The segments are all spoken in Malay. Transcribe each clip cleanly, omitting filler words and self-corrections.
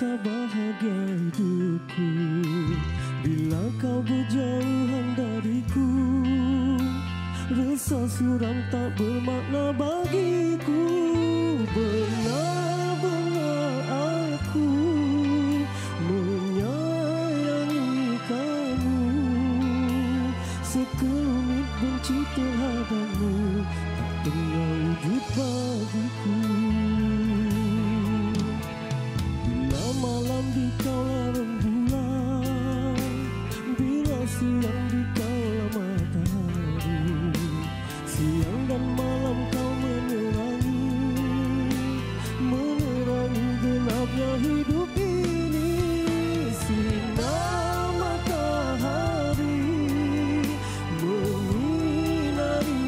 rasa bahagia hidupku bila kau berjauhan dariku. Rasa suram tak bermakna bagiku. Benar-benar aku menyayangi kamu. Sekelumit benci terhadapmu tak pernah wujud bagiku. Bila malam di kala rembulan, bila siang di kala matahari, siang dan malam kau menerangi gelapnya hidup ini. Sinar matahari menyinari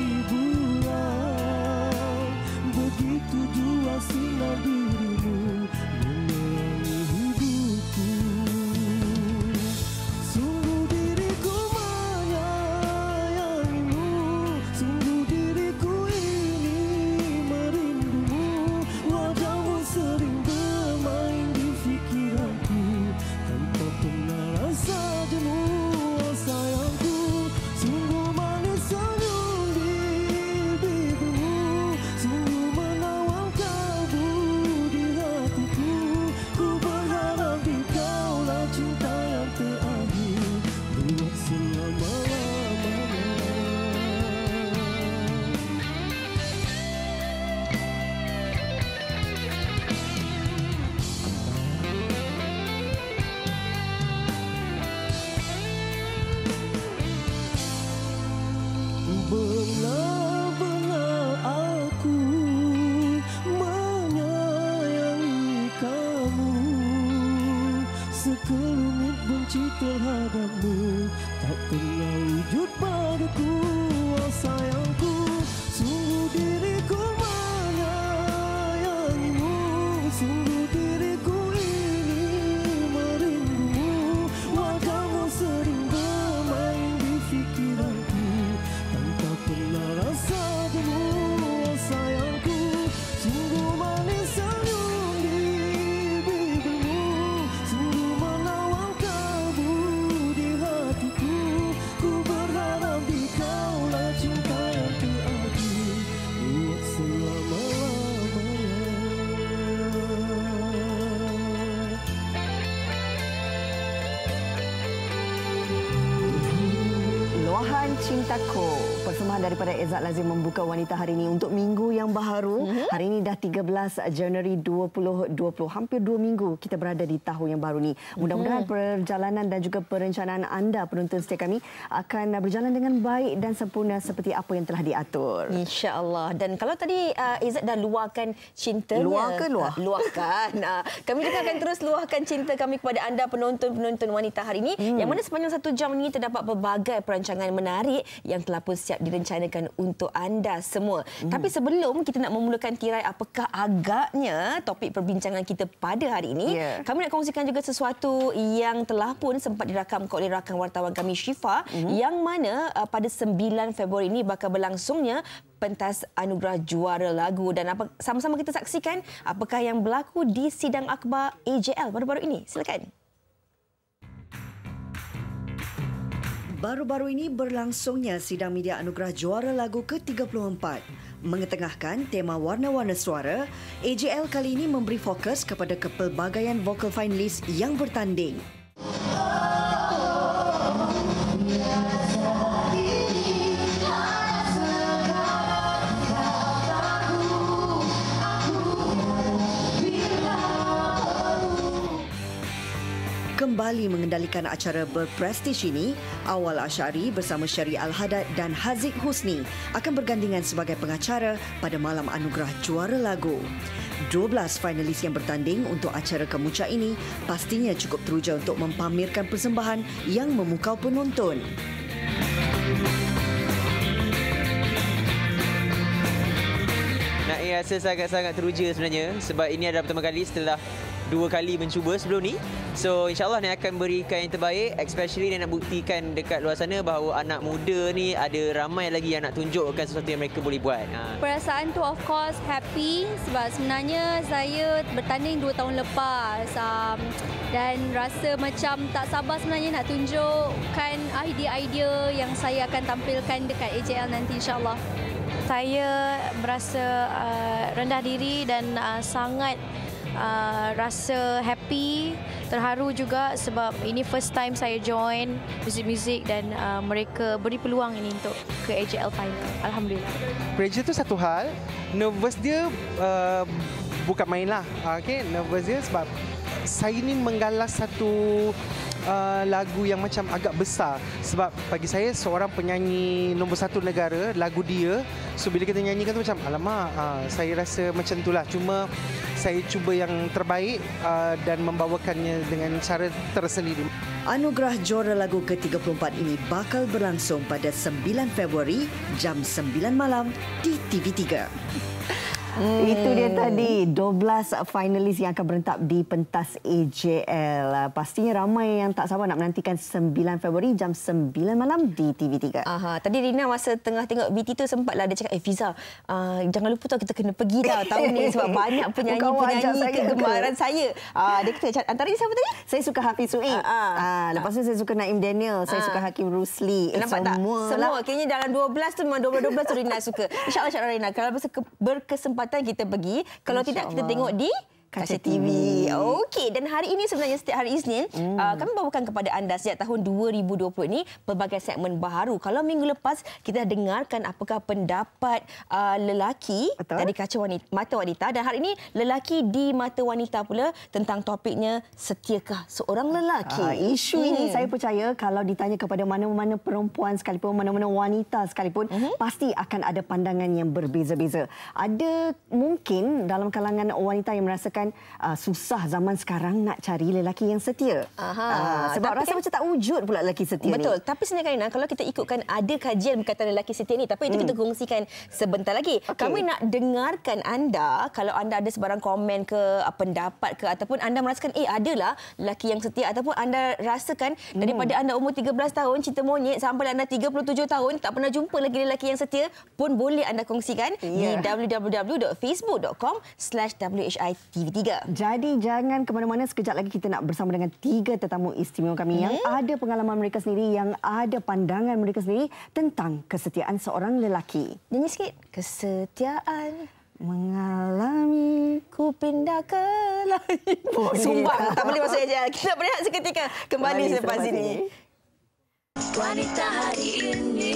bulan, begitu jua sinar dirimu menerangi hidupku. Sungguh diriku menyayangimu, sungguh diriku ini merindumu. Wajahmu sering bermain di fikiranku tanpa pernah rasa jenuh. Oh sayangku, sungguh manis senyum di bibirmu, sungguh menawan kalbu di hatiku. Ku berharap di kaulah cinta yang terakhir buat selama-lamanya. Benar-benar aku menyayangi kamu. Sekelumit benci terhadapmu tak pernah wujud padaku. Oh sayangku, sungguh diriku menyayangimu, sungguh diriku ini merindumu. Wajahmu sering bermain di fikiranku tanpa pernah rasa jenuh. Oh sayangku, sungguh manis senyum di bibirmu, sungguh menawan kalbu di hatiku. Ku berharap di kaulah cinta yang terakhir buat selama-lamanya. Luahan Cintaku, persembahan daripada Izzat Lazim membuka Wanita hari ini untuk minggu yang baharu. Hari ini dah 13 Januari 2020, hampir 2 minggu kita berada di tahun yang baru ni. Mudah-mudahan perjalanan dan juga perencanaan anda penonton setia kami akan berjalan dengan baik dan sempurna seperti apa yang telah diatur. InsyaAllah. Dan kalau tadi Izzat dah luahkan cintanya. Luahkan. Kami juga akan terus luahkan cinta kami kepada anda penonton-penonton Wanita hari ini. Yang mana sepanjang 1 jam ini terdapat pelbagai perancangan menarik yang telah pun siap direncanakan untuk anda semua. Tapi sebelum kita nak memulakan tirai apakah agaknya topik perbincangan kita pada hari ini, kami nak kongsikan juga sesuatu yang telah pun sempat dirakamkan oleh rakan wartawan kami Syifa, yang mana pada 9 Februari ini bakal berlangsungnya pentas anugerah juara lagu. Dan sama-sama kita saksikan apakah yang berlaku di sidang akhbar AJL baru-baru ini. Silakan. Baru-baru ini berlangsungnya sidang media anugerah juara lagu ke-34. Mengetengahkan tema warna-warna suara, AJL kali ini memberi fokus kepada kepelbagaian vokal finalis yang bertanding. Kembali mengendalikan acara berprestij ini, Awal Asyari bersama Syari Al-Hadad dan Haziq Husni akan bergandingan sebagai pengacara pada malam anugerah juara lagu. 12 finalis yang bertanding untuk acara kemuncak ini pastinya cukup teruja untuk mempamerkan persembahan yang memukau penonton. Nak rasa sangat-sangat teruja sebenarnya sebab ini adalah pertama kali setelah 2 kali mencuba sebelum ni. So insyaAllah Nia akan berikan yang terbaik, especially Nia nak buktikan dekat luar sana bahawa anak muda ni ada ramai lagi yang nak tunjukkan sesuatu yang mereka boleh buat. Perasaan tu of course happy sebab sebenarnya saya bertanding 2 tahun lepas dan rasa macam tak sabar sebenarnya nak tunjukkan idea-idea yang saya akan tampilkan dekat AJL nanti insyaAllah. Saya berasa rendah diri dan sangat rasa happy, terharu juga sebab ini first time saya join muzik-muzik dan mereka beri peluang ini untuk ke AJL Final. Alhamdulillah. Pressure tu satu hal, nervous dia bukan main lah. Okay? Nervous dia sebab saya ni menggalas satu lagu yang macam agak besar sebab bagi saya seorang penyanyi nombor 1 negara, lagu dia, so bila kita nyanyikan tu macam alamak, saya rasa macam itulah. Cuma saya cuba yang terbaik dan membawakannya dengan cara tersendiri. Anugerah Juara Lagu ke-34 ini bakal berlangsung pada 9 Februari jam 9 malam di TV3. Itu dia tadi 12 finalis yang akan berentak di pentas AJL. Pastinya ramai yang tak sabar nak menantikan 9 Februari jam 9 malam di TV3. Tadi Rina masa tengah tengok BT tu sempatlah dia cakap, Fiza, jangan lupa tau kita kena pergi dah tahun ni sebab banyak penyanyi-penyanyi kegemaran saya. Dia kata, antaranya siapa tadi? Saya suka Hafiz Suik. Lepas tu saya suka Naim Daniel. Saya suka Hakim Rusli. Nampak tak? Semua. Kayaknya dalam 12 tu memang 12 tu Rina suka. InsyaAllah Rina, kalau berkesempatan kita pergi, kalau tidak kita tengok di Kaca TV. Okey, dan hari ini sebenarnya setiap hari Isnin kami bawakan kepada anda sejak tahun 2020 ini pelbagai segmen baharu. Kalau minggu lepas kita dengarkan apakah pendapat lelaki dari kaca mata wanita, dan hari ini lelaki di mata wanita pula tentang topiknya setiakah seorang lelaki. Isu ini saya percaya kalau ditanya kepada mana-mana perempuan sekalipun, mana-mana wanita sekalipun, pasti akan ada pandangan yang berbeza-beza. Ada mungkin dalam kalangan wanita yang merasakan susah zaman sekarang nak cari lelaki yang setia. Sebab rasa macam tak wujud pula lelaki setia. Betul. Tapi sebenarnya Karina, kalau kita ikutkan ada kajian berkaitan lelaki setia ni, tapi itu kita kongsikan sebentar lagi. Kami nak dengarkan anda, kalau anda ada sebarang komen ke, pendapat ke, ataupun anda merasakan adalah lelaki yang setia, ataupun anda rasakan daripada anda umur 13 tahun cinta monyet sampai anda 37 tahun tak pernah jumpa lagi lelaki yang setia, pun boleh anda kongsikan di www.facebook.com/WHITV3. Jadi jangan ke mana-mana, sekejap lagi kita nak bersama dengan 3 tetamu istimewa kami yang ada pengalaman mereka sendiri, yang ada pandangan mereka sendiri tentang kesetiaan seorang lelaki. Nyanyi sikit. Kesetiaan mengalami ku pindah ke lain. Sumbang. Tak boleh masuk aja. Kita berehat seketika. Kembali selepas ini. Wanita hari ini.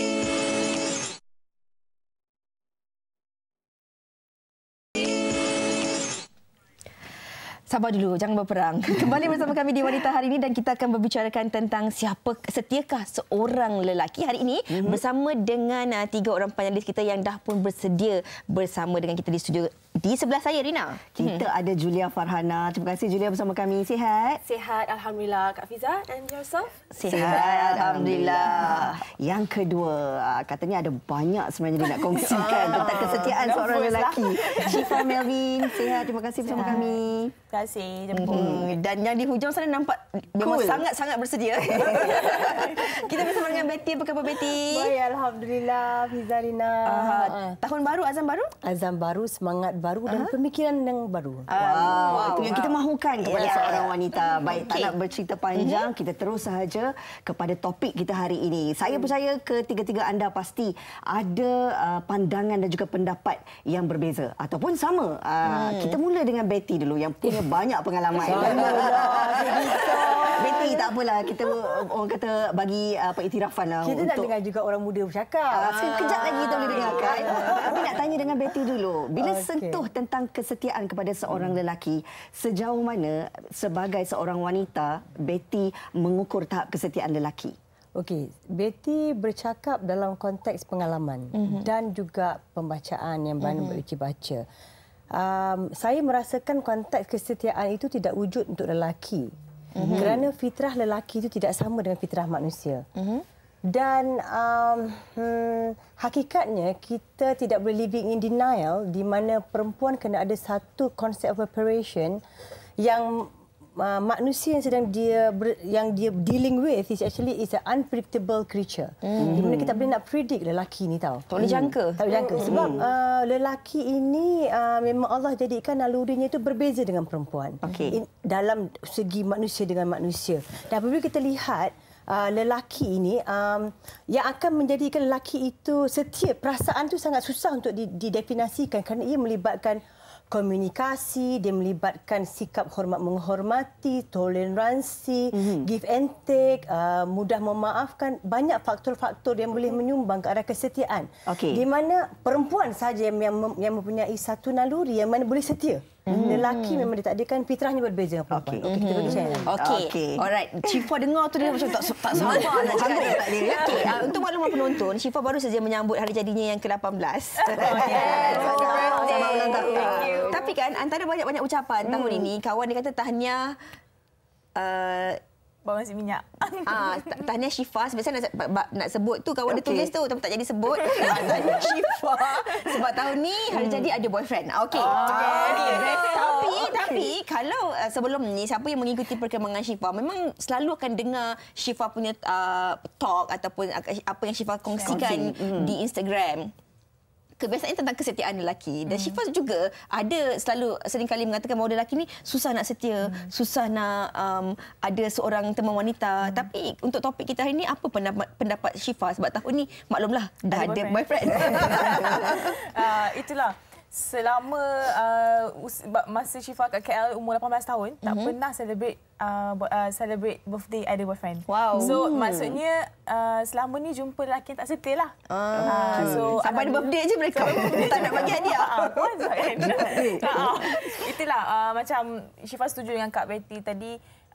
Sabar dulu, jangan berperang. Kembali bersama kami di Wanita hari ini dan kita akan berbicarakan tentang setiakah seorang lelaki. Hari ini bersama dengan 3 orang panelis kita yang dah pun bersedia bersama dengan kita di studio. Di sebelah saya, Rina. Kita ada Julia Farhana. Terima kasih Julia bersama kami. Sihat? Sihat, Alhamdulillah. Kak Fiza, and yourself? Sihat, Alhamdulillah. Yang kedua, katanya ada banyak sebenarnya dia nak kongsikan tentang kesetiaan seorang lelaki. Syifa Melvin, sihat. Terima kasih bersama kami. Terima kasih, jemput. Dan yang di hujung sana nampak memang sangat-sangat bersedia. Kita bersama dengan Betty. Apa khabar, Betty? Baik, Alhamdulillah. Fiza, Rina. Tahun baru, azam baru? Azam baru, semangat baru dan pemikiran yang baru. Itu yang kita mahukan kepada seorang wanita. Baik, tak nak bercerita panjang, kita terus sahaja kepada topik kita hari ini. Saya percaya ketiga-tiga anda pasti ada pandangan dan juga pendapat yang berbeza ataupun sama. Kita mula dengan Betty dulu yang punya banyak pengalaman. Betty, tak apalah, kita orang kata bagi iktirafan lah. Kita nak dengar juga orang muda bercakap. Sekejap lagi kita boleh dengarkan. Tapi nak tanya dengan Betty dulu. Bila sentuh tentang kesetiaan kepada seorang lelaki, sejauh mana sebagai seorang wanita Betty mengukur tahap kesetiaan lelaki? Okey, Betty bercakap dalam konteks pengalaman dan juga pembacaan yang Betty baca. Saya merasakan konteks kesetiaan itu tidak wujud untuk lelaki. Kerana fitrah lelaki itu tidak sama dengan fitrah manusia. Dan hakikatnya kita tidak boleh living in denial di mana perempuan kena ada satu concept of operation yang manusia yang sedang dia dealing with is actually is an unpredictable creature. Di mana kita boleh nak predict lelaki ni tahu. Tak boleh jangka. Tak boleh jangka sebab lelaki ini memang Allah jadikan nalurinya itu berbeza dengan perempuan. Dalam segi manusia dengan manusia. Dan apabila kita lihat lelaki ini yang akan menjadikan lelaki itu setia, perasaan itu sangat susah untuk didefinisikan kerana ia melibatkan komunikasi, dia melibatkan sikap hormat menghormati, toleransi, give and take, mudah memaafkan, banyak faktor-faktor yang boleh menyumbang ke arah kesetiaan. Di mana perempuan saja yang mempunyai satu naluri yang mana boleh setia. Lelaki memang ditakdirkan fitrahnya berbeza dengan perempuan. Kita bagi saya. Alright. Syifa dengar tu dia macam tak sabar nak cakap dia. Untuk makluman penonton, Syifa baru saja menyambut hari jadinya yang ke-18. Selamat ulang tahun. Tapi kan antara banyak-banyak ucapan tahun ini, kawan dia kata tahniah bawang nasi minyak. Tahniah Syifa. Sebenarnya nak sebut tu kawan dia tulis tu tapi tak jadi sebut. Tahniah Syifa sebab tahun ni hari jadi ada boyfriend. Tapi kalau sebelum ni siapa yang mengikuti perkembangan Syifa memang selalu akan dengar Syifa punya talk ataupun apa yang Syifa kongsikan di Instagram. Kebiasaannya tentang kesetiaan lelaki. Dan Syifa juga sering kali mengatakan bahawa lelaki ni susah nak setia, susah nak ada seorang teman wanita. Tapi untuk topik kita hari ni, apa pendapat Syifa? Sebab tahun ni maklumlah dah ada boyfriend. Itulah. Selama masa Syifa kat KL umur 18 tahun, tak pernah celebrate birthday ada boyfriend. So maksudnya selama ni jumpa lelaki yang tak setia lah. So sampai ada birthday je mereka tak nak bagi hadiah. Itulah macam Syifa setuju dengan Kak Betty tadi.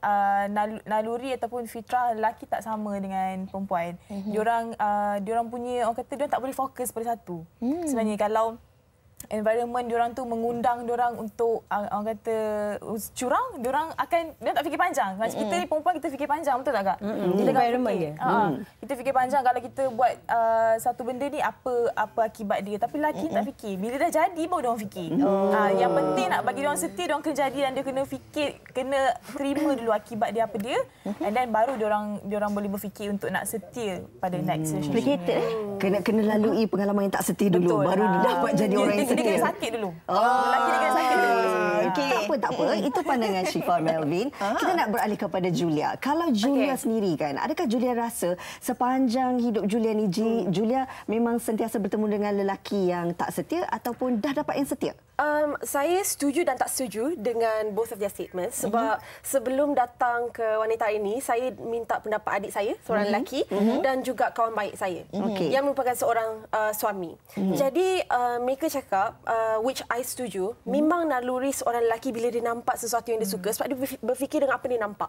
Naluri ataupun fitrah lelaki tak sama dengan perempuan. Diorang punya, orang kata diorang tak boleh fokus pada satu. Sebenarnya kalau environment diorang tu mengundang diorang untuk orang kata curang, diorang tak fikir panjang. Macam kita ni perempuan, kita fikir panjang, betul tak Kak? Kita environment dia. Kita fikir panjang kalau kita buat satu benda ni apa akibat dia. Tapi lelaki tak fikir. Bila dah jadi baru diorang fikir. Yang penting nak bagi diorang setia, diorang kena jadi dan dia kena fikir, kena terima dulu akibat dia apa dia. And then baru diorang boleh berfikir untuk nak setia pada next relationship. Kena lalui pengalaman yang tak setia dulu. Betul. Baru dapat jadi orang yang setia. Dia kena sakit dulu. Lelaki dia kena sakit dulu. Tak apa. Itu pandangan Syifa Melvin. Kita nak beralih kepada Julia. Kalau Julia sendiri kan, adakah Julia rasa sepanjang hidup Julia ni, Julia memang sentiasa bertemu dengan lelaki yang tak setia ataupun dah dapat yang setia? Saya setuju dan tak setuju dengan both of their statements. Sebab sebelum datang ke wanita ini, saya minta pendapat adik saya, seorang lelaki, dan juga kawan baik saya yang merupakan seorang suami. Jadi mereka cakap, which I setuju, memang naluri seorang lelaki bila dia nampak sesuatu yang dia suka, sebab dia berfikir dengan apa dia nampak.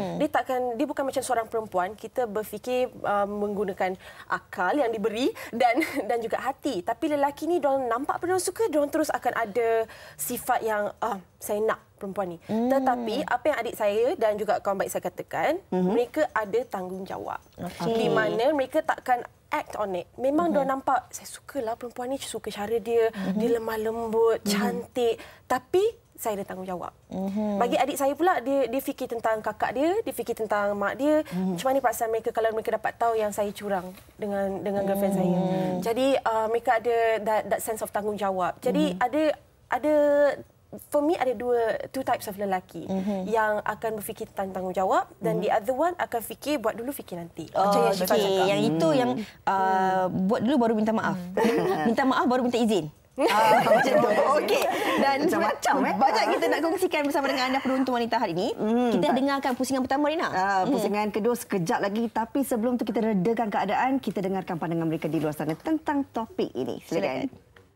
Dia bukan macam seorang perempuan, kita berfikir menggunakan akal yang diberi dan juga hati. Tapi lelaki ni diorang nampak apa diorang suka, diorang terus akan ada sifat yang saya nak perempuan ni. Tetapi apa yang adik saya dan juga kawan baik saya katakan, mereka ada tanggungjawab. Di mana mereka takkan act on it. Memang dia nampak, saya sukalah perempuan ni, suka cara dia, dia lemah lembut, cantik. Tapi saya ada tanggungjawab. Bagi adik saya pula, dia fikir tentang kakak dia fikir tentang mak dia. Macam mana perasaan mereka kalau mereka dapat tahu yang saya curang dengan girlfriend saya. Jadi mereka ada that sense of tanggungjawab. Jadi ada for me ada two types of lelaki yang akan berfikir tentang tanggungjawab dan the other one akan fikir buat dulu fikir nanti. Macam yang itu yang buat dulu baru minta maaf. Minta maaf baru minta izin. Macam tu. Okey. Dan macam-macam banyak kita nak kongsikan bersama dengan anda penonton wanita hari ini. Kita dengarkan pusingan pertama, Rina. Pusingan kedua sekejap lagi, tapi sebelum tu kita redakan keadaan, kita dengarkan pandangan mereka di luar sana tentang topik ini. Silakan.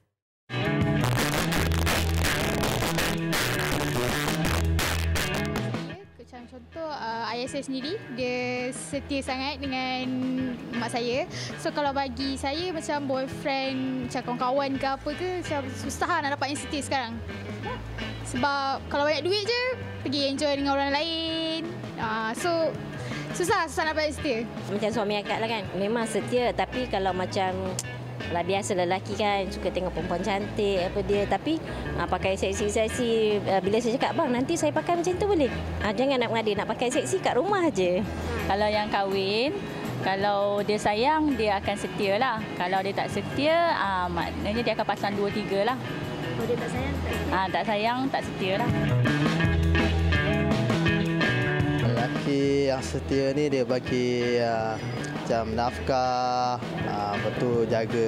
Contoh ayah saya sendiri, dia setia sangat dengan mak saya. So kalau bagi saya macam boyfriend, macam kawan-kawan ke apa ke, macam susah nak dapat yang setia sekarang. Sebab kalau banyak duit je, pergi enjoy dengan orang lain. So susah nak dapat yang setia. Macam suami akak lah kan. Memang setia, tapi kalau macam lah biasa lelaki kan suka tengok perempuan cantik apa dia, tapi pakai seksi-seksi, bila saya cakap bang nanti saya pakai macam tu boleh, jangan nak mengada, nak pakai seksi kat rumah aje. Kalau yang kahwin, kalau dia sayang dia akan setia lah. Kalau dia tak setia, maknanya dia akan pasang 2-3 lah. Kalau dia tak sayang, tak setia. Tak sayang, tak setia lah. Lelaki yang setia ni dia bagi macam nafkah, lepas tu jaga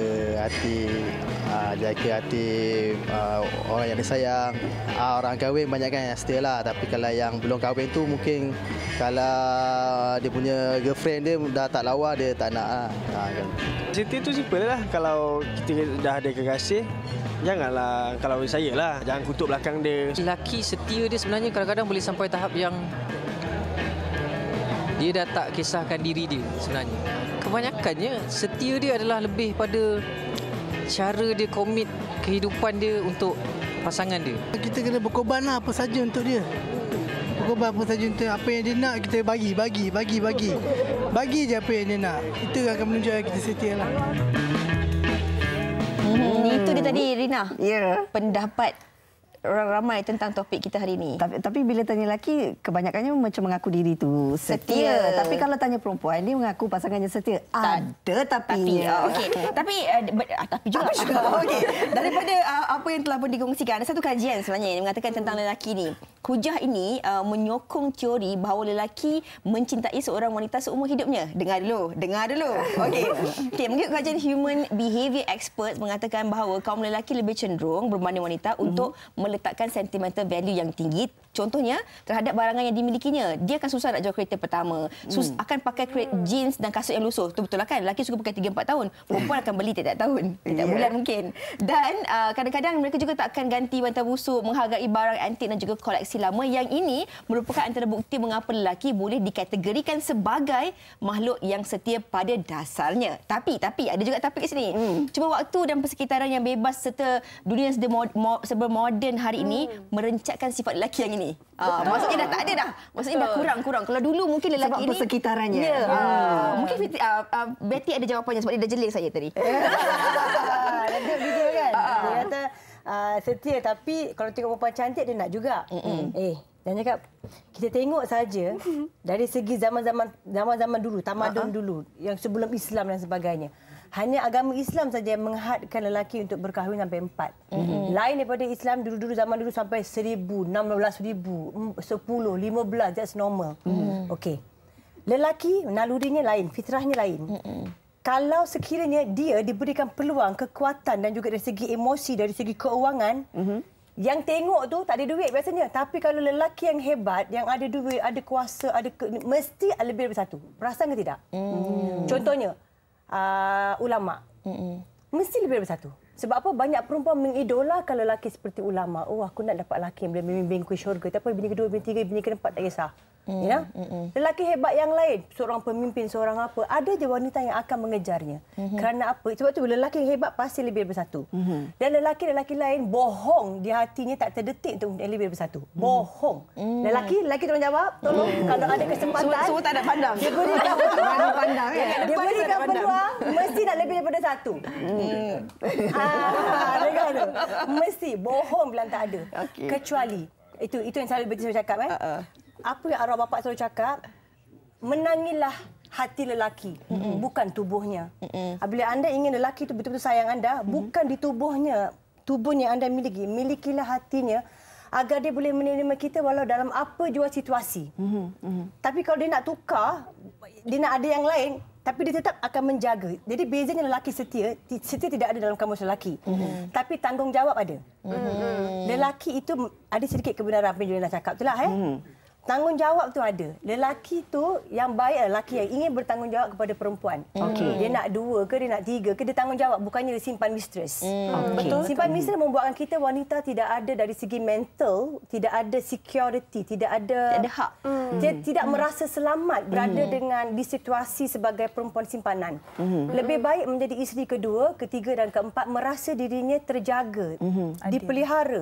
hati orang yang disayang. Orang kahwin banyak kan yang setia lah, tapi kalau yang belum kahwin tu mungkin kalau dia punya girlfriend dia dah tak lawa, dia tak nak lah. Setia tu simple lah. Kalau kita dah ada kekasih, janganlah, kalau saya lah, jangan kutuk belakang dia. Lelaki setia dia sebenarnya kadang-kadang boleh sampai tahap yang dia dah tak kisahkan diri dia sebenarnya. Kebanyakannya setia dia adalah lebih pada cara dia komit kehidupan dia untuk pasangan dia. Kita kena berkorban lah apa saja untuk dia. Berkorban apa saja untuk apa yang dia nak, kita bagi. Bagi je apa yang dia nak. Itu akan menunjukkan kita setia lah. Itu dia tadi, Rina. Ya. Pendapat orang ramai tentang topik kita hari ini. Tapi bila tanya lelaki, kebanyakannya macam mengaku diri tu setia. Tapi kalau tanya perempuan, dia mengaku pasangannya setia. Ada tapi. Okey. Tapi juga. Okey. Daripada apa yang telah pun dikongsikan, ada satu kajian sebenarnya yang mengatakan tentang lelaki ni. Hujah ini menyokong teori bahawa lelaki mencintai seorang wanita seumur hidupnya. Dengar dulu. Okey, mengikut kajian Human Behaviour Experts mengatakan bahawa kaum lelaki lebih cenderung berbanding wanita untuk meletakkan sentimental value yang tinggi. Contohnya, terhadap barangan yang dimilikinya. Dia akan susah nak jual kereta pertama. Akan pakai jeans dan kasut yang lusuh. Itu betul lah kan? Lelaki suka pakai 3-4 tahun. Perempuan akan beli tiap tahun. Tiap bulan mungkin. Dan kadang-kadang mereka juga tak akan ganti bantal busuk, menghargai barang antik dan juga koleksi lama. Yang ini merupakan antara bukti mengapa lelaki boleh dikategorikan sebagai makhluk yang setia pada dasarnya. Tapi ada juga tapi kat sini. Cuma waktu dan persekitaran yang bebas serta dunia yang serba moden hari ini merencatkan sifat lelaki yang ini. Maksudnya dah tak ada dah. Maksudnya dah kurang. Kalau dulu mungkin lelaki sebab ini persekitarannya. Mungkin Betty ada jawapannya sebab dia dah jeling saya tadi. Ada video kan. Dia kata setia, tapi kalau tengok perempuan cantik dia nak juga. Dan cakap kita tengok saja dari segi zaman-zaman dulu, tamadun dulu yang sebelum Islam dan sebagainya. Hanya agama Islam saja yang menghadkan lelaki untuk berkahwin sampai 4. Lain daripada Islam dulu-dulu zaman dulu sampai 1,000, 16,000, 10, 15, that's normal. Okey. Lelaki nalurinya lain, fitrahnya lain. Kalau sekiranya dia diberikan peluang, kekuatan dan juga dari segi emosi, dari segi keuangan, yang tengok tu tak ada duit biasanya. Tapi kalau lelaki yang hebat, yang ada duit, ada kuasa, mesti lebih daripada satu. Perasan ke tidak? Contohnya, ulama. Mesti lebih daripada satu. Sebab apa? Banyak perempuan mengidolakan lelaki seperti ulama. Oh, aku nak dapat lelaki yang boleh membimbing ke syurga. Tapi bini kedua, bini tiga, bini keempat tak kisah. Lelaki hebat yang lain, seorang pemimpin, seorang apa, ada je wanita yang akan mengejarnya. Kerana apa? Sebab tu lelaki yang hebat pasti lebih daripada satu. Dan lelaki-lelaki lain bohong di hatinya tak terdetik untuk yang lebih daripada satu. Bohong. Lelaki tolong jawab. Tolong kalau ada kesempatan. Semua tak ada pandang. Dia berikan peluang. Dia berikan peluang mesti nak lebih daripada satu. Dengar tu. Mesti bohong bilang tak ada. Kecuali itu yang selalu Betty cakap apa yang arwah bapa selalu cakap, menangilah hati lelaki, bukan tubuhnya. Apabila anda ingin lelaki itu betul-betul sayang anda, bukan di tubuhnya yang anda miliki, milikilah hatinya agar dia boleh menerima kita walau dalam apa jua situasi. Tapi kalau dia nak tukar, dia nak ada yang lain, tapi dia tetap akan menjaga. Jadi bezanya lelaki setia tidak ada dalam kamus lelaki. Tapi tanggungjawab ada. Lelaki itu ada sedikit kebenaran apa yang Julina cakap itulah. Tanggungjawab tu ada. Lelaki tu yang baik, lelaki yang ingin bertanggungjawab kepada perempuan. Dia nak 2 ke, dia nak 3 ke, dia tanggungjawab. Bukannya dia simpan mistress. Betul. Simpan mistress membuatkan kita wanita tidak ada dari segi mental, tidak ada security, tidak ada hak. Dia tidak merasa selamat berada dengan di situasi sebagai perempuan simpanan. Lebih baik menjadi isteri kedua, ketiga dan keempat, merasa dirinya terjaga, dipelihara.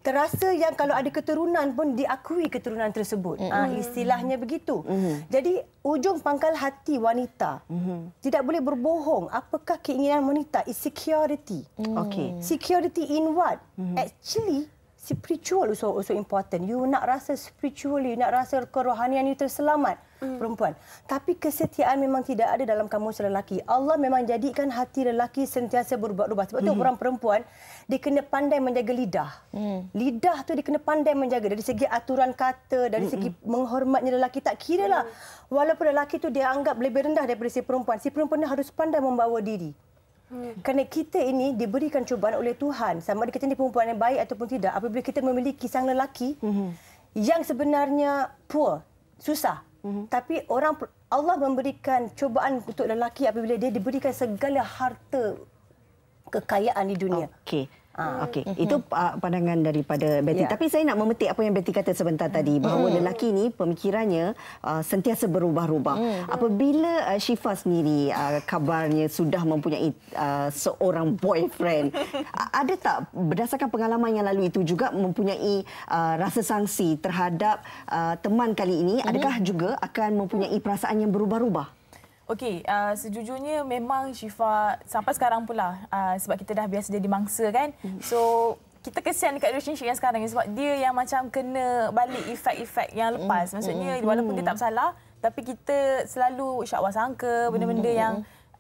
terasa yang kalau ada keturunan pun diakui keturunan tersebut. Istilahnya begitu. Jadi ujung pangkal hati wanita tidak boleh berbohong. Apakah keinginan wanita? Is security. Security in what? Actually, spiritual also important. You nak rasa spiritually, nak rasa kerohanian you terselamat, perempuan. Tapi kesetiaan memang tidak ada dalam kamus lelaki. Allah memang jadikan hati lelaki sentiasa berubah-ubah. Sebab tu orang perempuan, dia kena pandai menjaga lidah. Lidah tu dia kena pandai menjaga dari segi aturan kata, dari segi menghormatnya lelaki. Tak kira lah. Walaupun lelaki tu dia anggap lebih rendah daripada si perempuan ni harus pandai membawa diri. Kerana kita ini diberikan cubaan oleh Tuhan, sama ada kita ini perempuan yang baik ataupun tidak, apabila kita memiliki sang lelaki yang sebenarnya poor, susah. Tapi Allah memberikan cubaan untuk lelaki apabila dia diberikan segala harta kekayaan di dunia. Itu pandangan daripada Betty. Tapi saya nak memetik apa yang Betty kata sebentar tadi, bahawa lelaki ni pemikirannya sentiasa berubah-ubah. Apabila Syifa sendiri kabarnya sudah mempunyai seorang boyfriend, ada tak berdasarkan pengalaman yang lalu itu juga mempunyai rasa sangsi terhadap teman kali ini? Adakah juga akan mempunyai perasaan yang berubah-ubah? Okey, sejujurnya memang Syifa sampai sekarang pula sebab kita dah biasa jadi mangsa kan. So kita kesian dekat relationship yang sekarang ni sebab dia yang macam kena balik efek-efek yang lepas. Maksudnya walaupun dia tak bersalah tapi kita selalu syakwa sangka benda-benda yang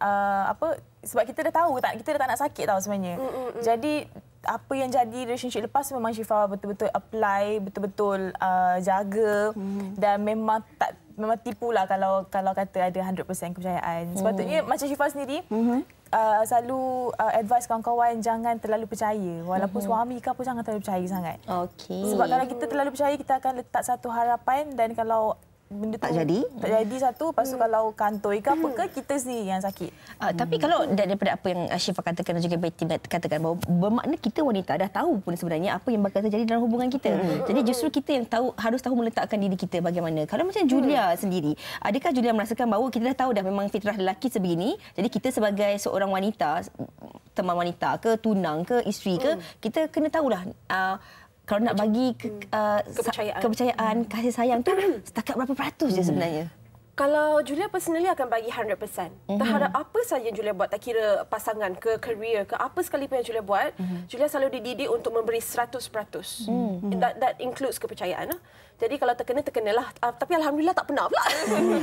sebab kita dah tahu kita dah tak nak sakit tahu sebenarnya. Jadi apa yang jadi relationship lepas memang Syifa betul-betul apply, betul-betul jaga dan memang tipulah kalau kata ada 100% kepercayaan. Sepatutnya macam Syifa sendiri selalu advise kawan-kawan jangan terlalu percaya. Walaupun suami ke apa jangan terlalu percaya sangat. Sebab kalau kita terlalu percaya kita akan letak satu harapan dan kalau benda tu tak jadi satu, lepas tu kalau kantoi ke apa ke kita sendiri yang sakit. Tapi kalau daripada apa yang Syifa katakan dan juga Betty katakan bahawa bermakna kita wanita dah tahu pun sebenarnya apa yang bakal terjadi dalam hubungan kita. Jadi justru kita yang harus tahu meletakkan diri kita bagaimana. Kalau macam Julia sendiri, adakah Julia merasakan bahawa kita dah tahu dah memang fitrah lelaki sebegini, jadi kita sebagai seorang wanita, teman wanita ke, tunang ke, isteri ke, kita kena tahulah kalau nak bagi kepercayaan, kasih sayang tu setakat berapa peratus je sebenarnya? Kalau Julia personally akan bagi 100% terhadap apa saja Julia buat, tak kira pasangan ke, career ke, apa sekalipun yang Julia buat, Julia selalu dididik untuk memberi 100%. That includes kepercayaan. Jadi kalau terkenalah. Tapi Alhamdulillah tak pernah pula.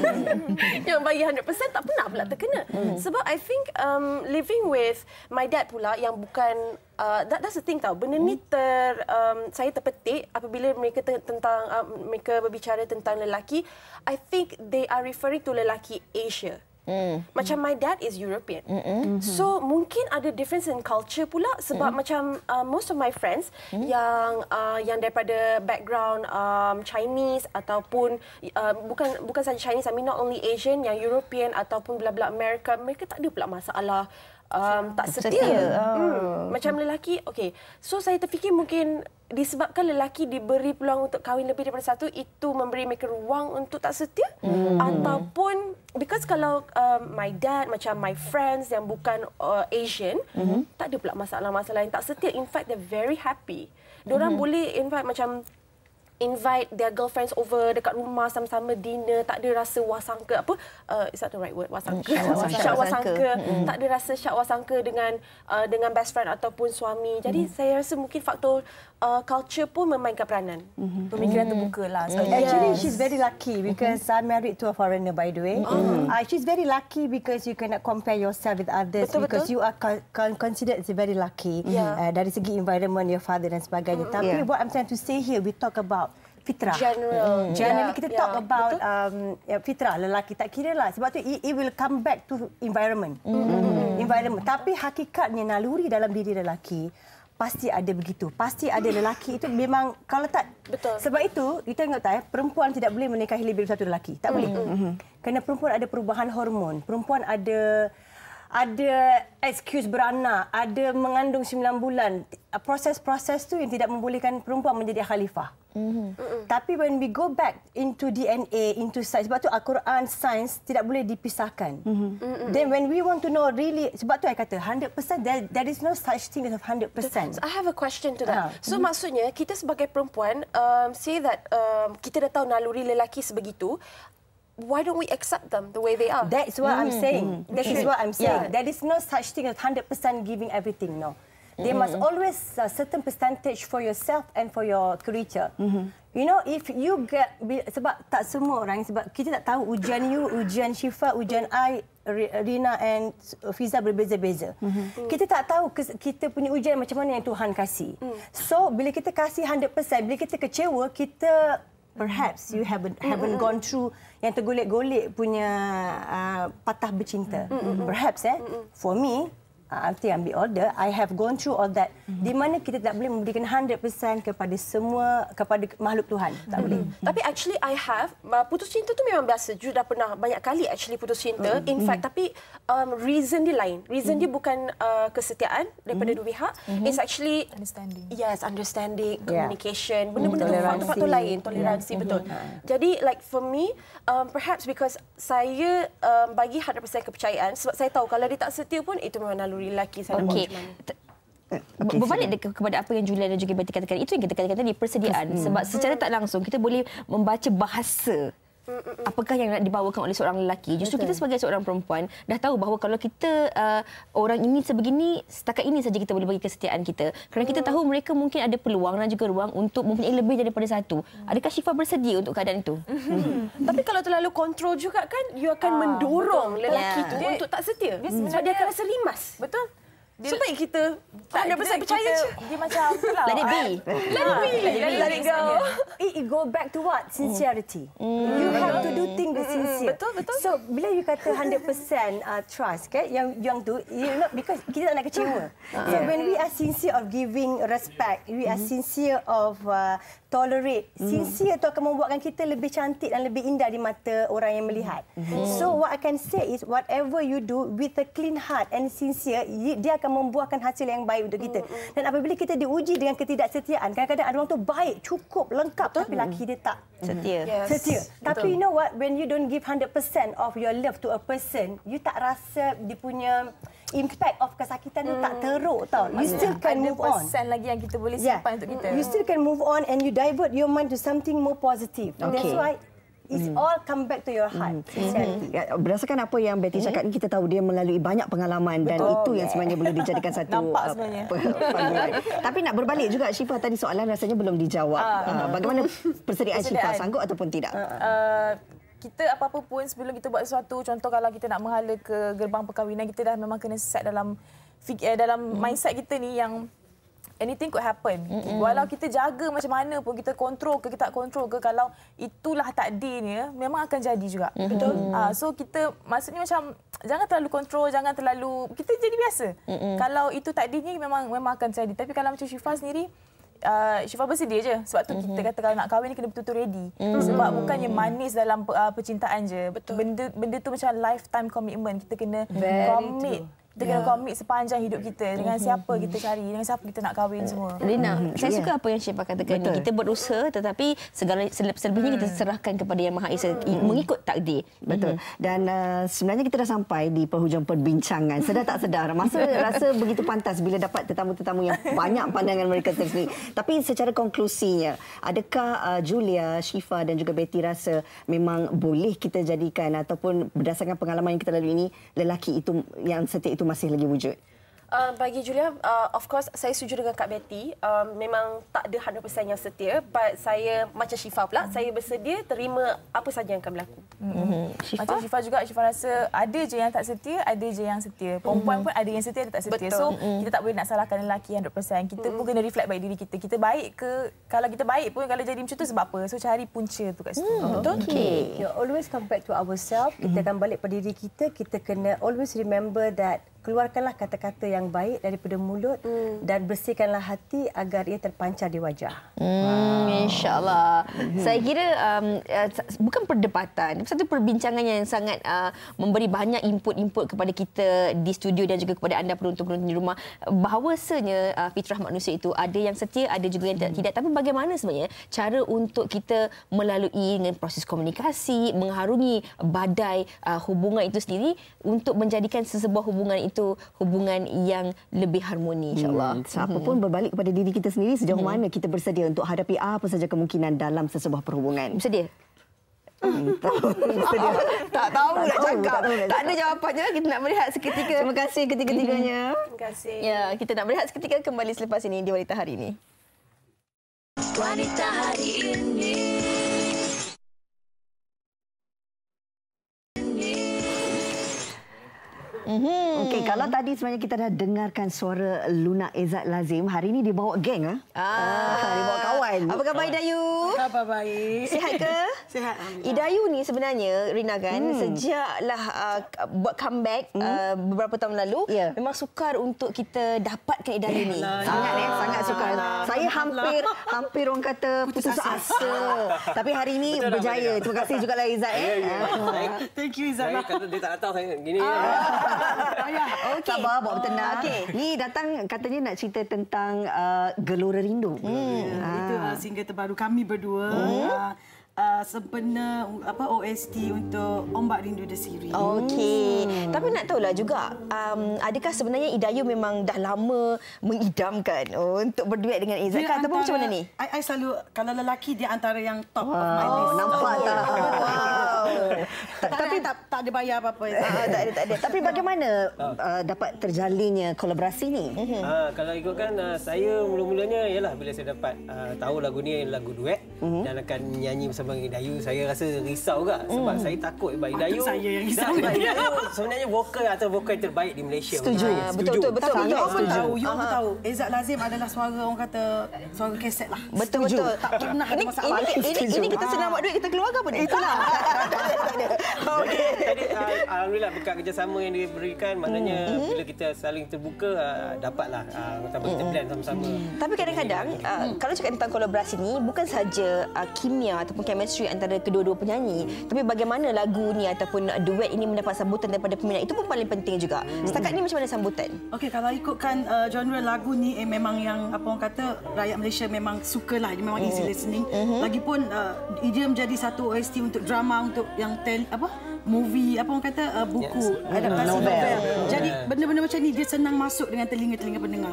Yang bagi 100% tak pernah pula terkena. Sebab I think living with my dad pula yang bukan that's the thing tau. Benda ni saya terpetik apabila mereka mereka berbicara tentang lelaki. I think they are referring to lelaki Asia. Macam my dad is European. So mungkin ada difference in culture pula sebab macam most of my friends yang daripada background Chinese ataupun bukan saja Chinese, I mean not only Asian, yang European ataupun bla-bla America, mereka tak ada pula masalah tak setia. Macam lelaki, okey. So saya terfikir mungkin disebabkan lelaki diberi peluang untuk kahwin lebih daripada satu, itu memberi mereka ruang untuk tak setia. Ataupun because kalau my dad, macam my friends yang bukan Asian, tak ada pula masalah-masalah yang tak setia. In fact, they're very happy. Diorang boleh invite their girlfriends over dekat rumah sama-sama dinner, tak ada rasa wasangka is that the right word, wasangka, syak wasangka, tak ada rasa syak wasangka dengan best friend ataupun suami. Jadi saya rasa mungkin faktor culture pun memainkan peranan. Pemikiran terbuka lah. Actually she's very lucky because I'm married to a foreigner, by the way. She's very lucky because you cannot compare yourself with others. Because you are considered very lucky dari segi environment, your father dan sebagainya. Tapi what I'm trying to say here, we talk about fitrah. Generally kita talk about fitrah lelaki, tak kira lah. Sebab tu it will come back to environment. Environment. Tapi hakikatnya naluri dalam diri lelaki pasti ada begitu. Pasti ada lelaki itu memang kalau tak. Betul. Sebab itu kita tengok perempuan tidak boleh menikahi lebih dari satu lelaki. Tak boleh. Kerana perempuan ada perubahan hormon. Perempuan ada ada excuse beranak, ada mengandung 9 bulan. Proses-proses tu yang tidak membolehkan perempuan menjadi khalifah. Tapi when we go back into DNA, into science, sebab tu Al-Quran, sains tidak boleh dipisahkan. Then when we want to know really, sebab tu I kata 100%, there is no such thing as 100%. So I have a question to that. So maksudnya kita sebagai perempuan, say that kita dah tahu naluri lelaki sebegitu, why don't we accept them the way they are? That's what I'm saying. That is what I'm saying. There is no such thing as 100% giving everything, no. There must always a certain percentage for yourself and for your creature. You know, if you get, sebab tak semua orang, sebab kita tak tahu ujian you, ujian Syifa, ujian I, Rina and Fiza berbeza-beza. Kita tak tahu kita punya ujian macam mana yang Tuhan kasih. So, bila kita kasih 100%, bila kita kecewa, kita perhaps you haven't gone through yang tergolek-golek punya patah bercinta. Perhaps for me, I ambil order, I have gone through all that. Di mana kita tak boleh memberikan 100% kepada semua, kepada makhluk Tuhan. Tak boleh. Tapi actually I have, putus cinta tu memang biasa. Ju dah pernah banyak kali actually putus cinta. In fact, tapi reason dia lain. Reason dia bukan kesetiaan daripada dua pihak. It's actually understanding. Yes, understanding, communication. Benda-benda tu faktor lain, toleransi, betul. Jadi like for me, perhaps because saya bagi 100% kepercayaan, sebab saya tahu kalau dia tak setia pun itu memang naluri lelaki saya. Berbalik kepada apa yang Julia dan juga Betty katakan, itu yang kita katakan tadi, persediaan. Sebab secara tak langsung kita boleh membaca bahasa apakah yang nak dibawakan oleh seorang lelaki. Justru kita sebagai seorang perempuan dah tahu bahawa kalau kita orang ini sebegini, setakat ini saja kita boleh bagi kesetiaan kita. Kerana kita tahu mereka mungkin ada peluang dan juga ruang untuk mempunyai lebih daripada satu. Adakah Syifa bersedia untuk keadaan itu? Tapi kalau terlalu kontrol juga kan, you akan mendorong lelaki tu untuk tak setia. Sebab dia akan rasa limas. Betul. Supaya kita tak 100% percaya je. Dia macam itulah. Let it be. Let it go. It go back to what? Sincerity. You have to do things with sincere. Betul. So, bila you kata 100% trust, yang tu, because kita tak nak kecewa. So, when we are sincere of giving respect, we are sincere of tolerate. Sincere tu akan membuatkan kita lebih cantik dan lebih indah di mata orang yang melihat. So, what I can say is, whatever you do with a clean heart and sincere, dia akan membuahkan hasil yang baik untuk kita. Dan apabila kita diuji dengan ketidaksetiaan, kadang-kadang ada orang tu baik, cukup, lengkap, tapi lelaki dia tak setia. Setia. Tapi you know what? When you don't give 100% of your love to a person, you tak rasa dia punya impact of kesakitan tu tak teruk tau. You still can move on. Ada % lagi yang kita boleh simpan untuk kita. You still can move on and you divert your mind to something more positive. That's why it's all come back to your heart. Berdasarkan apa yang Betty cakap ni, kita tahu dia melalui banyak pengalaman dan itu yang sebenarnya boleh dijadikan satu nampak sebenarnya. Tapi nak berbalik juga, Syifa, tadi soalan rasanya belum dijawab. Bagaimana persediaan Syifa, sanggup ataupun tidak? Kita apa-apa pun sebelum kita buat sesuatu, contoh kalau kita nak menghala ke gerbang perkahwinan, kita dah memang kena set dalam mindset kita ni yang anything could happen. Walau kita jaga macam mana pun, kita kontrol ke, kita tak kontrol ke, kalau itulah takdirnya, memang akan jadi juga. Betul. So kita, maksudnya macam, jangan terlalu kontrol, jangan terlalu, kita jadi biasa. Kalau itu takdirnya, memang akan jadi. Tapi kalau macam Syifa sendiri, Syifa bersedia je. Sebab tu kita kata kalau nak kahwin ni kena betul-betul ready. Sebab bukannya manis dalam percintaan je. Benda tu macam lifetime commitment. Kita kena commit. Kita kena komit sepanjang hidup kita dengan siapa kita cari, dengan siapa kita nak kahwin semua. Lina, saya suka apa yang Syifa katakan ni. Kita berusaha tetapi segala selebihnya kita serahkan kepada Yang Maha Esa mengikut takdir. Betul. Dan sebenarnya kita dah sampai di penghujung perbincangan. Sedar tak sedar, masa rasa begitu pantas bila dapat tetamu-tetamu yang banyak pandangan mereka tersendiri. Tapi secara konklusinya, adakah Julia, Syifa dan juga Betty rasa memang boleh kita jadikan ataupun berdasarkan pengalaman yang kita lalui ini, lelaki itu yang setia itu masih lagi wujud? Bagi Julia, of course saya setuju dengan Kak Betty. Memang tak ada 100% yang setia, but saya macam Syifa pula, saya bersedia terima apa saja yang akan berlaku. Macam Syifa juga, Syifa rasa ada je yang tak setia, ada je yang setia. Perempuan pun ada yang setia, ada tak setia. So kita tak boleh nak salahkan lelaki 100%. Kita pun kena reflect baik diri kita. Kita baik ke, kalau kita baik pun kalau jadi macam tu sebab apa? So cari punca tu kat situ. Betul? You always come back to ourselves. Kita akan balik pada diri kita. Kita kena always remember that keluarkanlah kata-kata yang baik daripada mulut dan bersihkanlah hati agar ia terpancar di wajah. InsyaAllah. Saya kira bukan perdebatan, satu perbincangan yang sangat memberi banyak input-input kepada kita di studio dan juga kepada anda penonton-penonton di rumah. Bahawasanya fitrah manusia itu ada yang setia, ada juga yang tidak. Tapi bagaimana sebenarnya cara untuk kita melalui dengan proses komunikasi, mengharungi badai hubungan itu sendiri untuk menjadikan sesebuah hubungan itu hubungan yang lebih harmoni, insyaAllah. Apapun berbalik kepada diri kita sendiri, sejauh mana kita bersedia untuk hadapi apa saja kemungkinan dalam sesebuah perhubungan. Bersedia? Tak tahu nak cakap. Tak ada jawapannya. Kita nak berehat seketika. Terima kasih ketiga-tiganya. Terima kasih. Ya, kita nak berehat seketika, kembali selepas ini di Wanita Hari Ini. Wanita Hari Ini. Okey, kalau tadi sebenarnya kita dah dengarkan suara Luna Izzat Lazim, hari ini dibawa geng dibawa kawan. Apa khabar Idayu? Khabar baik. Sihat ke? Sihat. Idayu ni sebenarnya Rina kan sejaklah buat comeback beberapa tahun lalu, memang sukar untuk kita dapatkan Idayu ni. Sangat sukar. Saya hampir orang kata putus asa. Tapi hari ini berjaya. Terima kasih juga lah Izzat. Thank you Izzat. Kalau dia tak datang saya gini. Okay. Sabar, bawa bertenang. Ni datang katanya nak cerita tentang Gelora Rindu. Itu single terbaru kami berdua. Sempena OST untuk Ombak Rindu The Series. Okey. Tapi nak tahulah juga, adakah sebenarnya Idayu memang dah lama mengidamkan untuk berduet dengan Izzat kan? Ataupun macam mana ni? I selalu, kalau lelaki dia antara yang top of my list. Nampak tak? Tapi tak ada bayar apa-apa. Tak ada. Tapi bagaimana dapat terjalinnya kolaborasi ni? Kalau ikutkan saya mula-mulanya ialah bila saya dapat tahu lagu ni lagu duet dan akan nyanyi bersama Idayu, saya rasa risau juga sebab saya takut sebab Idayu. Saya yang risau. Idayu sebenarnya vokal atau vokal terbaik di Malaysia. Setuju. Betul. You pun tahu Izzat Lazim adalah suara orang kata suara keset lah. Betul. Tak pernah ada masalah. Ini kita senang buat duit, kita keluar ke apa ni? Itulah. Jadi alhamdulillah berkat kerjasama yang diberikan, maknanya bila kita saling terbuka dapatlah kita plan sama-sama. Tapi kadang-kadang kalau cakap tentang kolaborasi ni bukan saja kimia ataupun chemistry antara kedua-dua penyanyi, tapi bagaimana lagu ni ataupun duet ini mendapat sambutan daripada peminat, itu pun paling penting juga. Setakat ni macam mana sambutan? Okey, kalau ikutkan genre lagu ni memang yang apa orang kata rakyat Malaysia memang sukalah, dia memang easy listening. Lagipun dia menjadi satu OST untuk drama, untuk yang movie, apa orang kata buku, adaptasi novel. Jadi benda-benda macam ni dia senang masuk dengan telinga-telinga pendengar.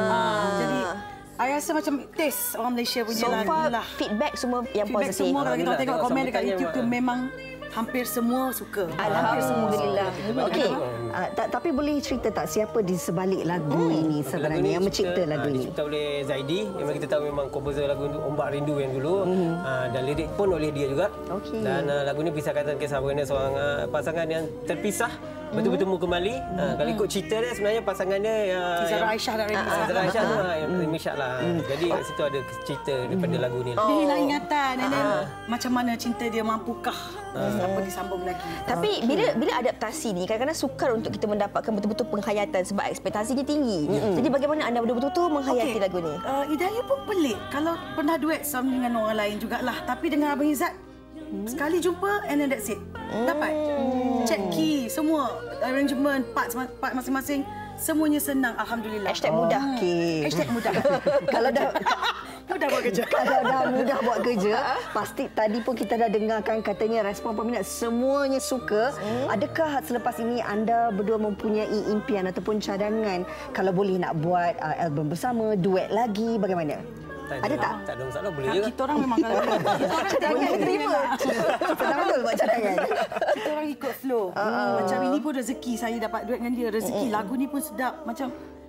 Jadi I rasa macam taste orang Malaysia punya lagu lah. Feedback semua yang positif. Semua kalau kita tengok komen dekat YouTube tu memang hampir semua suka. Alhamdulillah. Okey. Tapi boleh cerita tak siapa di sebalik lagu ini sebenarnya yang mencipta lagu ini? Dicipta oleh Zaidi. Memang kita tahu memang komposer lagu untuk Ombak Rindu yang dulu. Dan lirik pun oleh dia juga. Dan lagu ini kisahkan kisah bagaimana seorang pasangan yang terpisah betul-betul kembali. Kalau ikut cerita dia sebenarnya pasangan dia Zara Aisyah dan Remy Shah. Zara Aisyah Remy Shah lah. Jadi kat situ ada cerita daripada lagu ni. Dia hilang ingatan dan macam mana cinta dia mampukah apa disambung lagi. Tapi bila adaptasi ni kadang-kadang sukar untuk kita mendapatkan betul-betul penghayatan sebab ekspektasinya tinggi. Jadi bagaimana anda betul-betul menghayati lagu ni? Idayu pun pelik. Kalau pernah duet sama dengan orang lain jugalah. Tapi dengan Abang Izzat sekali jumpa and then that's it. Dapat. Check key semua, arrangement, part masing-masing, semuanya senang, alhamdulillah. #mudah. #mudah. Kalau dah mudah buat kerja. Kalau dah mudah buat kerja, pasti tadi pun kita dah dengarkan katanya respon peminat semuanya suka. Adakah selepas ini anda berdua mempunyai impian ataupun cadangan kalau boleh nak buat album bersama, duet lagi, bagaimana? Ada tak? Tak ada masalah, boleh je. Kita orang memang kalau cadangan terima. Senang betul buat cadangan. Kita orang ikut flow. Macam ini pun rezeki saya dapat duet dengan dia. Rezeki lagu ni pun sedap. Macam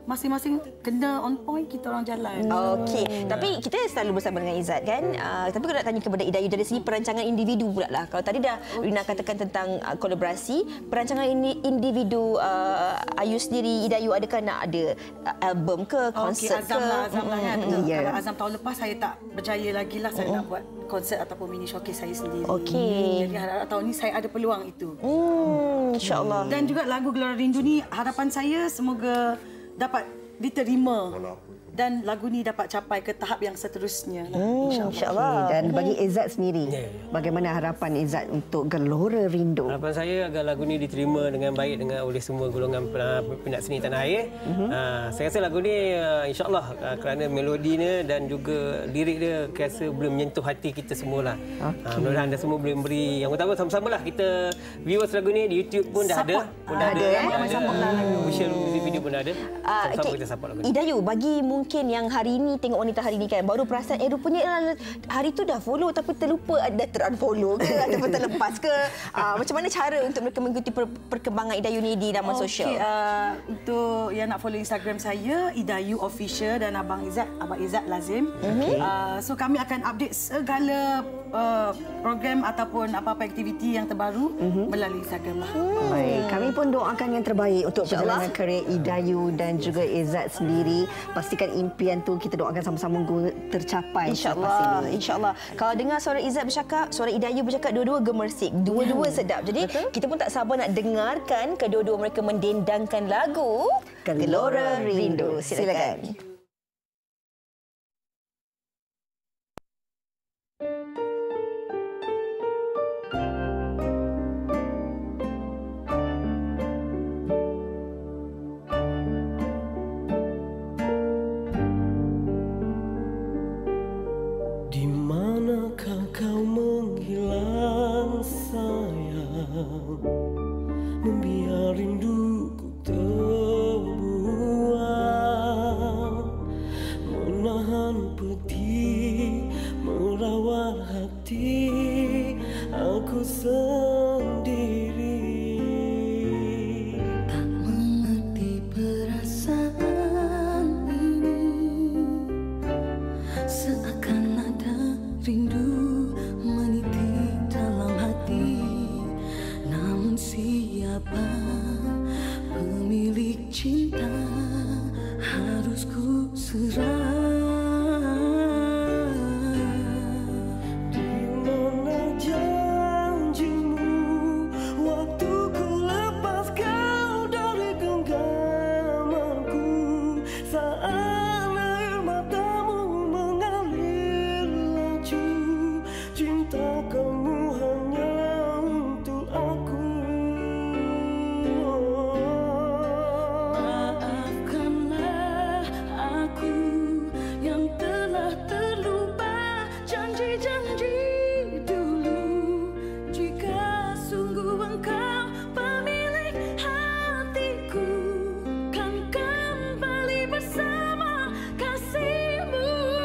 masing-masing kena on point, kita orang jalan. Okey. Tapi kita selalu bersama dengan Izzat kan. Tapi kalau nak tanya kepada Idayu dari segi perancangan individu pula lah. Kalau tadi dah Rina katakan tentang kolaborasi, perancangan individu Ayu sendiri, Idayu, adakah nak ada album ke, konsert Azam lah kan. Yeah. Kalau Azam tahun lepas saya tak berjaya lagi lah saya nak buat konsert ataupun mini showcase saya sendiri. Okey. Jadi harap tahun ni saya ada peluang itu. InsyaAllah. Dan juga lagu Gelora Rindu ni harapan saya semoga dapat diterima dan lagu ni dapat capai ke tahap yang seterusnya. InsyaAllah. Dan bagi Izzat sendiri, bagaimana harapan Izzat untuk Gelora Rindu? Harapan saya agar lagu ni diterima dengan baik oleh semua golongan peminat seni tanah air. Saya rasa lagu ni insyaAllah kerana melodinya dan juga lirik dia rasa boleh menyentuh hati kita semualah. Mudah-mudahan anda semua boleh memberi yang utama sama-samalah kita viewers lagu ni di YouTube pun dah ada. Official music video pun dah ada. Sama-sama kita support lagu ni. Idayu, bagi mungkin yang hari ini tengok wanita hari ini kan baru perasan rupanya hari tu dah follow tapi terlupa, dah ter-unfollow ke ataupun terlepas ke. Macam mana cara untuk mereka mengikuti perkembangan Idayu ni di laman sosial? Untuk yang nak follow Instagram saya Idayu Official dan Abang Izzat Lazim. So kami akan update segala program ataupun apa-apa aktiviti yang terbaru melalui Instagram lah. Baik, kami pun doakan yang terbaik untuk perjalanan kerjaya Idayu dan juga Izzat sendiri. Pastikan impian tu kita doakan sama-sama tercapai. InsyaAllah. InsyaAllah. Kalau dengar suara Izzat bercakap, suara Idayu bercakap, dua-dua gemersik, dua-dua sedap. Jadi kita pun tak sabar nak dengarkan kedua-dua mereka mendendangkan lagu Gelora Rindu. Silakan. Membiar rinduku terbuang, menahan pedih, merawat hati aku sendiri. Tak mengerti perasaan ini, seakan ada rindu meniti dalam hati. Namun siapa pemilik cinta harus ku serah. Di mana janjimu waktu ku lepas kau dari genggamanku, saat air matamu mengalir laju, cinta kamu hanya untuk aku. Maafkanlah aku yang telah terlupa janji-janji dulu. Jika sungguh engkau pemilik hatiku, kan kembali bersama kasihmu.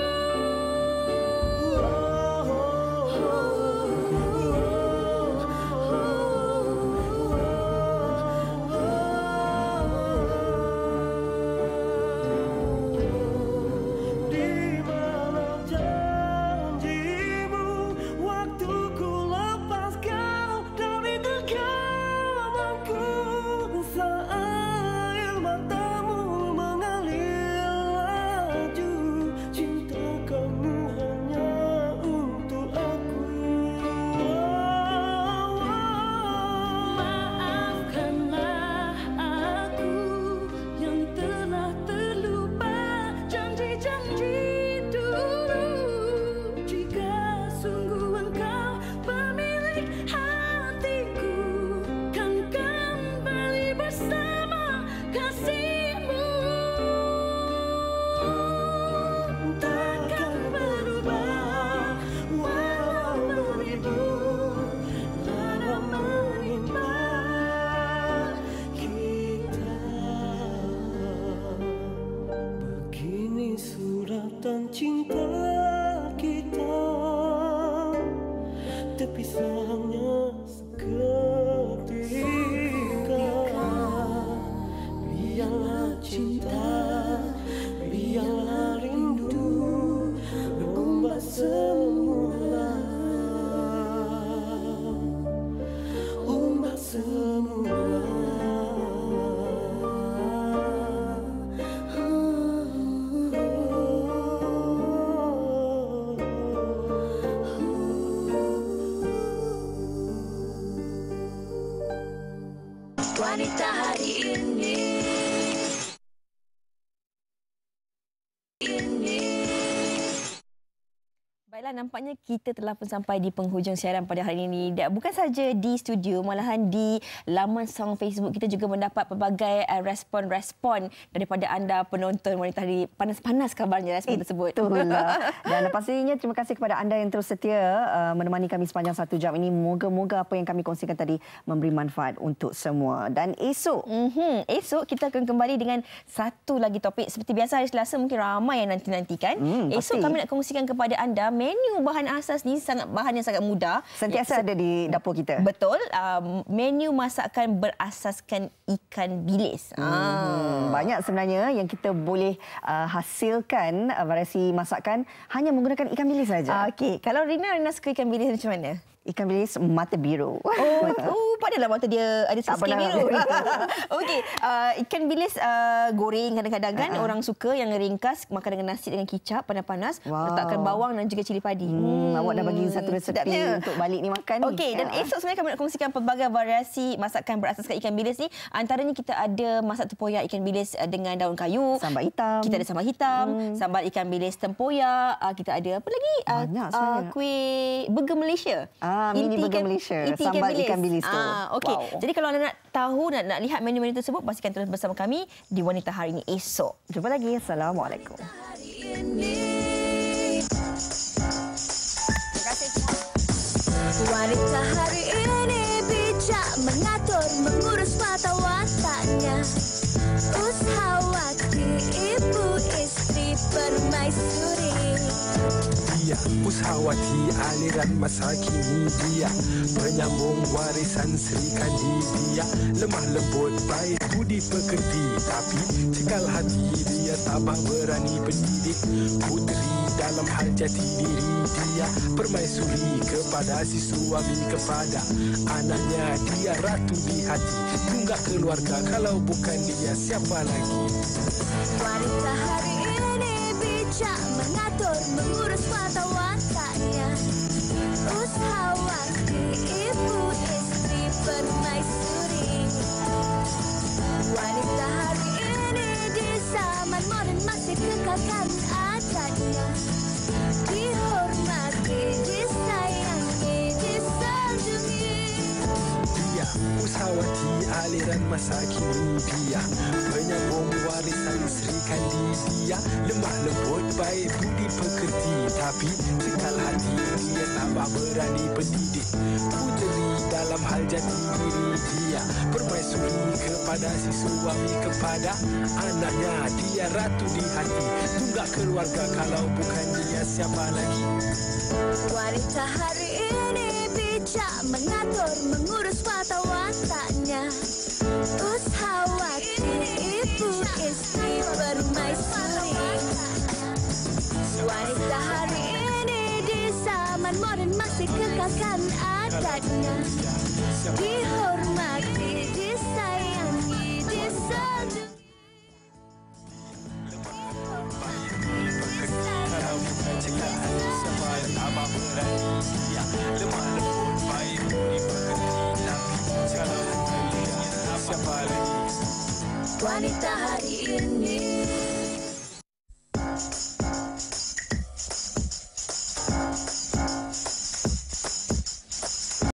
Di mana janjimu waktu ku lepas kau dari genggamanku, saat air matamu mengalir laju, cinta kamu hanya untuk aku. Maafkanlah aku yang telah terlupa janji-janji dulu. Jika sungguh engkau pemilik hatiku, kan kembali bersama kasihmu. Takkan berubah walau beribu lara menimpa kita. Begini suratan cinta kita, terpisahnya seketika. Biarlah cinta Wanita hari ini. Baiklah, nampaknya kita telah pun sampai di penghujung siaran pada hari ini. Dan bukan saja di studio, malahan di laman Sound Facebook kita juga mendapat pelbagai respon-respon daripada anda penonton wanita hari. Panas-panas kabarnya respon tersebut. Itulah. Dan pastinya terima kasih kepada anda yang terus setia menemani kami sepanjang 1 jam ini. Moga-moga apa yang kami kongsikan tadi memberi manfaat untuk semua. Dan esok, esok kita akan kembali dengan satu lagi topik. Seperti biasa hari Selasa mungkin ramai yang nanti-nantikan. Esok kami nak kongsikan kepada anda menu bahan asas ni bahan yang sangat mudah. Sentiasa ada di dapur kita. Betul. Menu masakan berasaskan ikan bilis. Banyak sebenarnya yang kita boleh hasilkan variasi masakan hanya menggunakan ikan bilis saja. Okey, kalau Rina suka ikan bilis macam mana? Ikan bilis mata biru. Padalah mata dia ada sikit biru. Okey, ikan bilis goreng kadang-kadang kan orang suka yang ringkas, makan dengan nasi dengan kicap panas-panas, letakkan bawang dan juga cili padi. Awak dah bagi satu resepi untuk balik ni makan ni. Okey, dan esok sebenarnya kami nak kongsikan pelbagai variasi masakan berasaskan ikan bilis ni. Antaranya kita ada masak tempoyak ikan bilis dengan daun kayu, sambal hitam. Kita ada sambal hitam, sambal ikan bilis tempoyak, kita ada apa lagi? Kuih burger Malaysia. Mini burger Malaysia, sambal ikan bilis tu. Okey. Jadi kalau anda nak tahu, nak lihat menu-menu tersebut, pastikan terus bersama kami di Wanita Hari Ini esok. Jumpa lagi. Assalamualaikum. Terima kasih semua. Wanita hari ini bijak mengatur, mengurus mata wataknya. Ushawati, ibu istri permaisuri. Dia Ushawati, aliran masa kini dia, penyambung warisan Sri Kandi dia. Lemah lembut, baik budi pekerti, tapi cekal hati dia, tabah berani pendidik. Puteri dalam hal jati diri dia, permaisuri kepada si suami, kepada anaknya dia ratu di hati. Tunggak keluarga, kalau bukan dia siapa lagi? Wanita hari ini bijak mengatur, mengurus mata wataknya. Ushawati, ibu istri permaisuri. Wanita hari ini di zaman moden masih kekalkan adatnya. Dihormati, disayangi, disanjungi. Dia Ushawati, aliran masa kini dia, penyambung warisan Sri Kandi dia. Lemah lembut, baik budi pekerti, tapi cekal hati dia, tabah berani pendidik. Puteri dalam hal jati diri dia, permaisuri kepada si suami, kepada anaknya dia ratu di hati. Tunggak keluarga, kalau bukan dia siapa lagi? Wanita hari ini bijak mengatur, mengurus mata wataknya. Ushawati, ibu istri permaisuri. Wanita hari ini di zaman moden masih kekalkan adatnya. Dihormati, disayangi, disanjungi. Wanita hari ini.